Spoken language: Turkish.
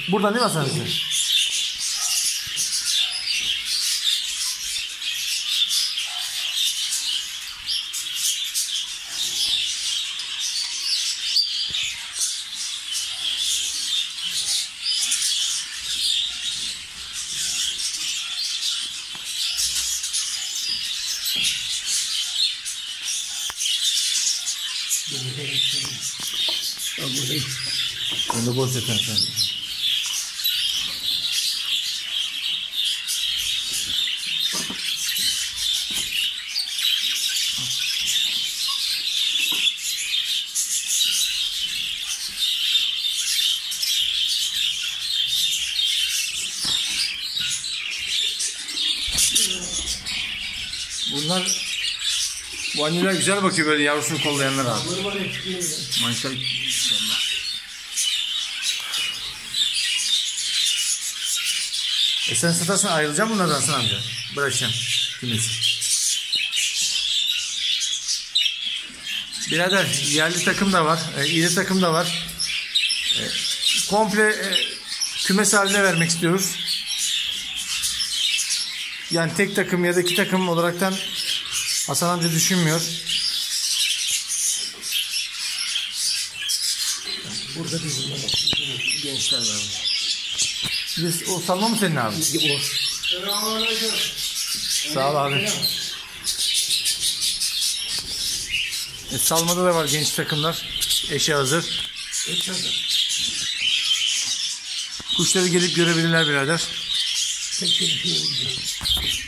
Buradan değil mi Hasan amca? Onu boş zaten sen. Bunlar vanilya güzel bakıyor böyle yavrusunu kollayanlar abi. Maşallah. Sen satarsan ayrılacağım bunlardan Hasan amca. Bırakacağım. Kümesi. Birader yerli takım da var. İri takım da var. Komple kümes haline vermek istiyoruz. Yani tek takım ya da iki takım olaraktan Hasan amca düşünmüyor. Burada bizim gençler var. O salma mı senin abi? O. Sağ ol abi. Salmada da var genç takımlar. Eşi hazır. Kuşları gelip görebilirler birader. Tek